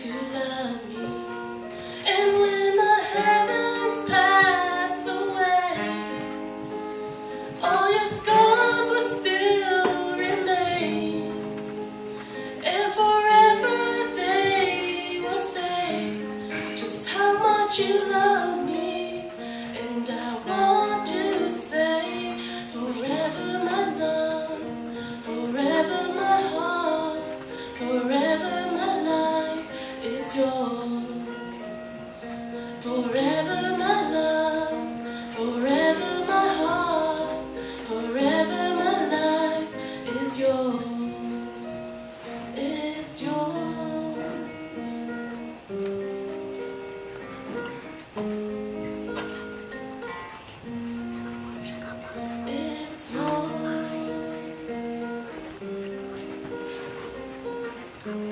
to love me. And when the heavens pass away, all your scars will still remain, and forever they will say just how much you love me. And I want to say forever my love, forever my heart, forever my life is yours. Forever my love, forever my heart, forever my life is yours. It's yours. It's yours.